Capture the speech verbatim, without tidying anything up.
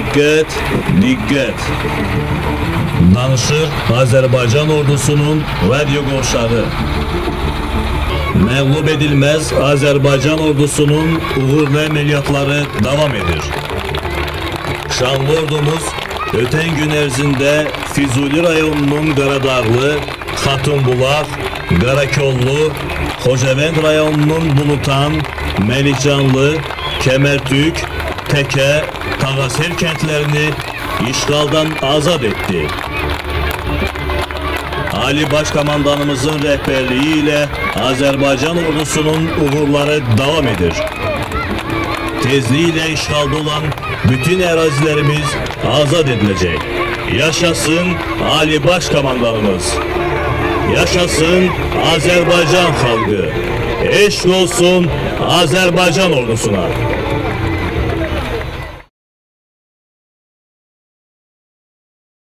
Dikkat, dikkat. Danışır Azerbaycan ordusunun radyo qoşağı. Məğlub edilmez Azerbaycan ordusunun uğurlu əməliyyatları devam edir. Şanlı ordumuz öten gün ərzində Füzuli rayonunun Qaradağlı, Xatunbulaq, Qarakollu, Xocavənd rayonunun Bulutan, Məlikcanlı, Kəmərtük, Təkə, Tağasel kəndlərini işğaldan azad etdi. Ali Başkomandanımızın rəhbərliyi ilə Azərbaycan ordusunun uğurları devam edir. Tezliğiyle işğalda olan bütün ərazilərimiz azad edilecek. Yaşasın Ali Başkomandanımız. Yaşasın Azerbaycan xalqı. Eşq olsun Azerbaycan ordusuna.